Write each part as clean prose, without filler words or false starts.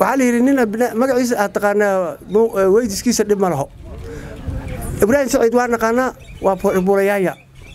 وعلي رنينا مقعيس أتقانا ويدس كيس اللي ماله إبراهيم سعيد وانا قانا وبوريايا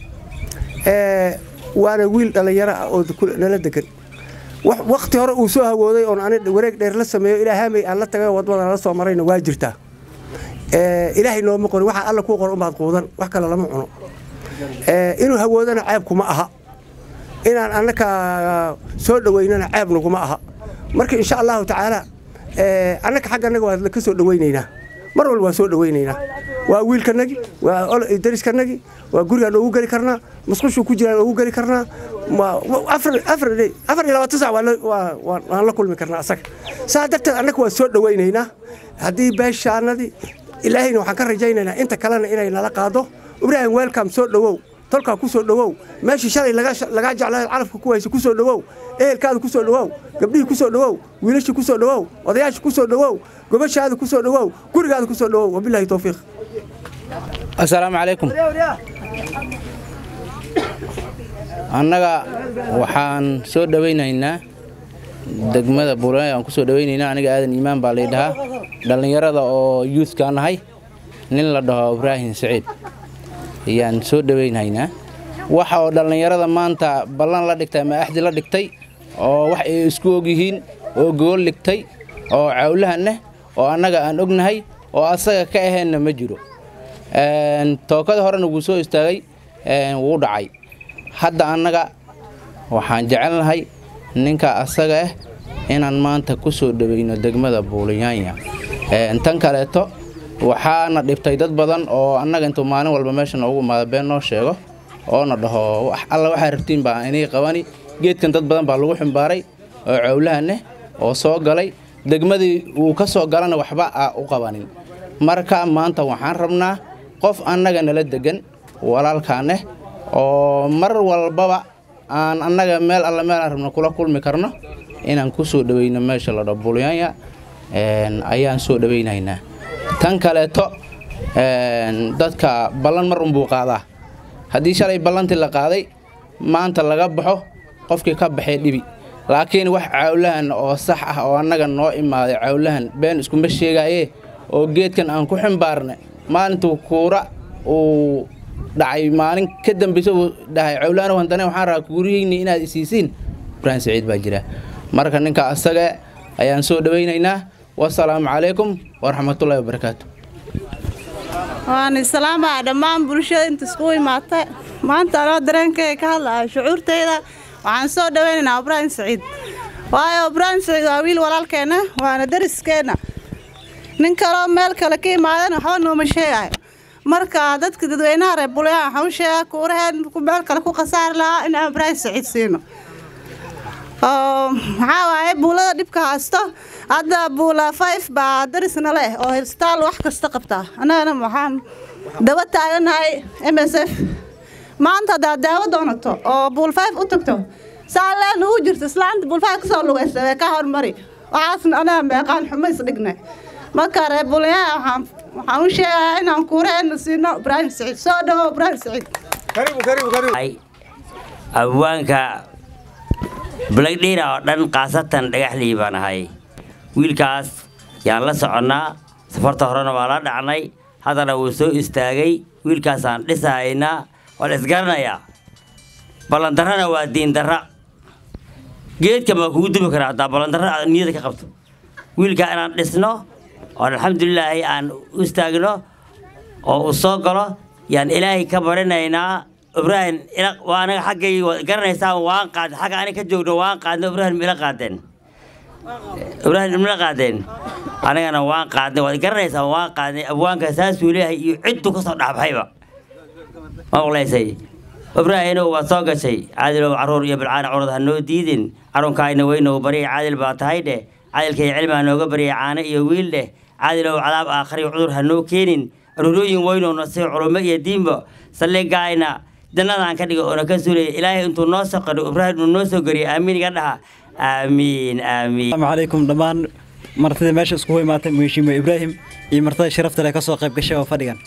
وانا ويل على يرى أو كل نلدكن وقت هرا وسوها وذي أنا وريك دير لسه ما إلى هامي الله تجا وضونا لسه مرينا واجرته إلهي لو مقول واحد الله كوقر بعض قوضان وحكى لا معنا إنه هودنا عيبكم معها إن أنك سود ويننا عيبنا معها مركي إن شاء الله تعالى أنك حاجة نجوا لك سود ويننا مرة الوسود ويننا وأقول كنجي وأدرس كنجي وأقول أنا أوجري كرنا مسخوش وكجرا أوجري كرنا ما أفر إلى 9 ولا كل مكرنا أسك ساعدت أنك وسود ويننا هذه باش أنا دي إلهي نو حكر رجينا أنت كلنا إلهي نلاقاده إبراهيم ويلكم سود لوو تلقى كوسو لوو ماشي شري لقاج على العرف كويس كوسو لوو إيه الكاد كوسو لوو قبلي كوسو لوو ويلش كوسو لوو وضياش كوسو لوو قبش هذا كوسو لوو كل هذا كوسو لوو وبالله توفيق. السلام عليكم. أنا وحان سود دوينا degmada Buuray aan ku soo dhaweynayna aniga aadan iimaan baa leedahay dhalinyarada oo youth ka nahay nin la dhaho Ibrahim Saciid ayaan soo dhaweynaynaa waxa oo dhalinyarada maanta ballan la dhigtay ma axdi la dhigtay oo wax ay isku og yihiin oo gool dhigtay oo cawlahan oo anaga aan ognahay oo asaga ka aheena ma jiro tookada horena ugu soo istaagay wuu dhacay hadda anaga waxaan jecelnahay ninka asaga inaan maanta ku soo dhaweyno degmada Buulayanya tan kaleeto waxaana dhibtay dad badan oo anaga inta maalin walba meesha ugu maadbeen noo sheego oo na dhaho wax alla waxa rabtiin baa inay qabani geedkan dad badan baa lagu xambaaray oo cawlahan oo soo galay degmadii uu ka soo galana waxba u qabanin marka maanta waxaan rabnaa qof anaga nala degan walaalkaan oo mar walbaba aan anaga meel alla meel rabno kula kulmi karno inaan ku soo dhaweyno meesha la dhaho Buulayanya ayaan soo dhaweynaynaa tan kaleeto dadka ballan mar buu qaadaa hadii shalay ballantii la qaaday maanta laga baxo qofkii ka baxay dhibi laakiin wax cawlahan oo sax ah oo anaga noo imaaday cawlahan been isku ma sheegaaye oo geedkan aan ku ximbaarnay maalintu kuura oo dhacay maalin ka dambayso dhahay cawlaan wandana waxaan rabaa guuriyayni inaad isiisiin Ibrahim Saciid baa jira marka ninka asaga ayaan soo dhaweynaynaa wassalaamu calaykum waraxmatullaahi wabarakaatuh waan salaama dhammaan bulshada inta isku imaatay maanta ana dareenkay ka hadlaa shucuurtayda waxaan soo dhaweynaynaa Ibrahim Saciid waayo Ibrahim Saciid waa wiil walaalkeena waana dariskeena nin kale meel kale ka imaadana waxba nooma sheegay marka dadka dadweynaha reer Buulayanya waxa uu sheegay kuuraheen ku meel kale ku qasaar lahaa in Ibrahim Saciid siino waxa waaye buulada dhibka haasto hadda buula 5 baa darisna leh oo helstal wax kasta qabta anana waxaan daba taaganahay MSF maanta daawo doonato oo buul 5 u tagto saalaan uu jirto islaanta buul 5 ka soo lugeysay ka hormari waxaasna ana meeqaan xumays dhignay marka reer Buulayanya waxaan u sheegay inaan kuureen siino Ibrahim Saciid soo dhawo Ibrahim Saciid ay awaanka Blackdheer oo dhan qaasatan dhagaxlii baan ahay wiilkaas yaan la soconaa safarta horena waa la dhacnay hadana wuu soo istaagay wiilkaas aan dhisaayna wal isgarnaya balandarana waa diin darra geedka ma kugu dubi karaa taa balandarra niyada ka qabto wiilka inaan dhisno oo alxamdulillah aan u istaagno oo soo galo yaan ilaahay ka baranaynaa Ibrahim ila waana xaqay garanaysaa waan qaad xaqa ani ka joogno waan qaadno Ibrahim ila qaadeen anagana waan qaadnay waad garanaysaa waan qaadnay abwaanka saas uu leeyahay iyo ciddu ka soo dhaxbayba ma walaysay Ibrahim waa soo gashay caadil caruur iyo bilcaan curud hanoo diidin carunkayna weyno bari caadil baa tahay caadilkay cilmi nooga bari caana iyo wiil caadil cadaab aakhir cudur hanoo keenin rurooyin weyno nasiib culummo iyo diinba salligayna جنادان كدغ أو نكسوري إلهي أنتو نوسق إبراهيم نوسق قري آمين قدها آمين آمين. السلام عليكم دمان مرتدى ماشي اسكوي ماتم ويشيم إبراهيم مرتدى شرفت لك سوق قشة وفريقا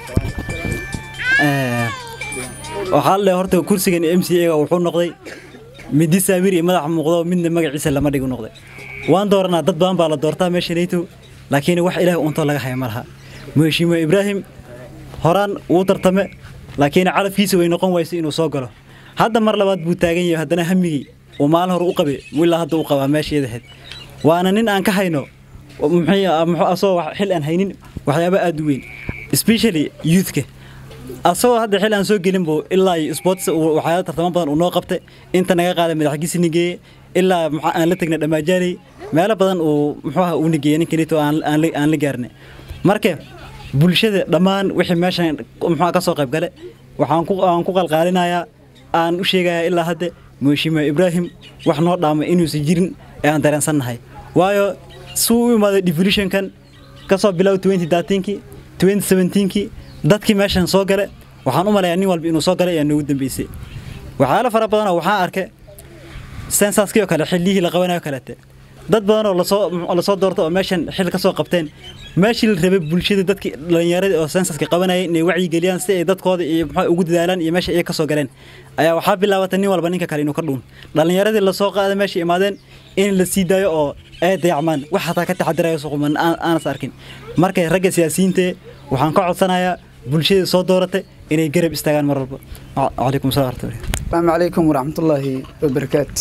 وحال له هرتو كرسي كان MCA وحول نقضي مدي ساميري مدح مقضى من مجلس لما ديقو نقضي waan dooranaa dad badan baa la doortaa meeshanayto laakiin wax ilaahay uunto laga haya malaha Mheshimiwa Ibrahim horaan uu tartame laakiin calafkiisa way noqon waysay inuu soo galo hadda mar labaad buu taagan yahay haddana hamigii oo maalin hore u qabay willa hadda uu qabaa meesheeda heed waana nin aan ka hayno muxuu asoo xil aan haynin waxyaabo aad u weyn especially youth-ka asoo hadda xil aan soo gelin buu ilaa sports waxyaabo tartamo badan uu noo qabtay inta naga qaaday madaxgiisi nigee ilaa aan la tagnay dhamaajaalay meelo badan uu muxuu uu nigee ninkanito aan la gaarnay marka bulshada dhamaan wixii meeshan muxuu ka soo qayb galay waxaan ku qalqaalinayaa aan u sheegayaa ilaa hadda Mheshimiwa Ibrahim wax noo dhaamay inuu si jirin ee aan dareensanahay waayo suu imaado devolution kan ka soo bilow 2013 2017 dadkii meeshan soo galay waxaan u maleeyaa nin walba inuu soo galay ee ugu dambeysay waxaala fara badan oo waxaan arkay census-kii oo kale xillihii la qabanayo kale dad badan oo la soo doorto oo meeshan xil ka soo qabteen meeshii la rabay bulshada dadkii dhalinyarada oo census-ka qabanayay inay wacyi geliyaan si ay dadkooda iyo maxay ugu dadaalaan iyo meesha ay ka soo galeen ayaa waxa bilaabatay nin walba ninka kale inuu ka dhuun dhalinyaradii la soo qaaday meeshii imaadeen in la sii daayo oo ay dayacmaan wax xataa ka taxadirayo suuqman aan arkin markay ragga siyaasiyiinta waxaan ka codsanayaa bulshada soo dooratay inay garab istaagaan mar walba waalaikum salaam السلام عليكم ورحمة الله وبركاته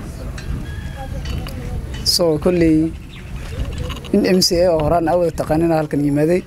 كلي in MCA oo horaan awad taqaanina halkan yimaaday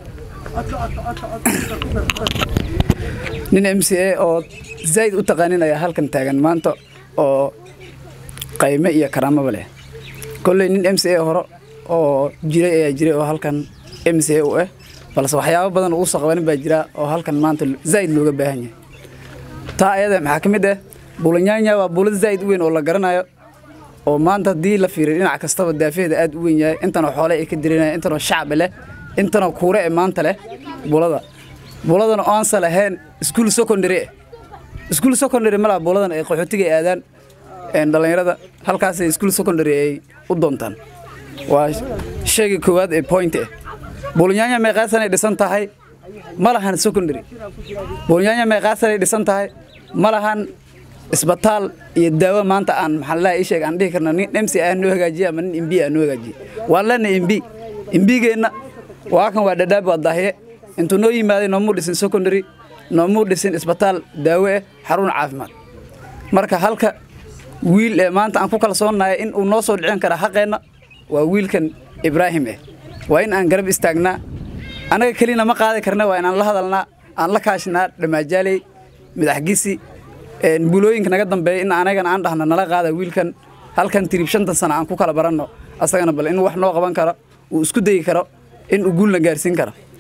nin MCA oo zaid u taqaaninaya halkan taagan maanta oo qayme iyo karaamo leh kulli nin MCA hore oo jiray oo halkan MCA u ah balse waxyaabo badan uu soo qaban baa jira oo halkan maanta zaid looga baahan yahay taa ayada maxaa kamid ah buulanyaanya waa buulad zaid weyn oo la garanayo oo maanta hadii la fiiriyo dhinac kastaba daafeeda aad u weyn yahay intana xoolo ay ka dirinayaan intana shacab leh intana kuure ee maanta leh buuladana aan salahayn school secondary mala buuladan ay qaxootiga aadaan dhalinyarada halkaas ay school secondary ay u doontaan waa sheegi koowaad ee point ah buulanyaanya meeqaasan ay dhisan tahay malahan secondary buulanyaanya meeqaasan ay dhisan tahay malahan isbitaal iyo daawo maanta aan maxallaha ii sheeg aan dhihi karna nin MC ah noo hagaajiya ama nin MB ah noo hagaajiya walana MB geena waa kan waa dhadhaab wadahay intuu noo yimaaday noo mudhisin secondary noo mudhisin isbitaal daawo xarun caafimaad marka halka wiil ee maanta aan ku kala soonahay in uu noo soo dhicin kara xaqeena waa wiilkan Ibrahim waa in aan garab istaagnaa anaga kaliina ma qaadi karna waa in aan la hadalnaa aan la kaashnaa dhamaajaalay madaxgiisi bulooyinka naga dambeeyay in anagana aan dhahna nala qaada wiilkan halkan tirib 5 sano aan ku kala baranno asagana bal in wax noo qaban karo uu isku dayi karo in uu guul la gaarsiin karo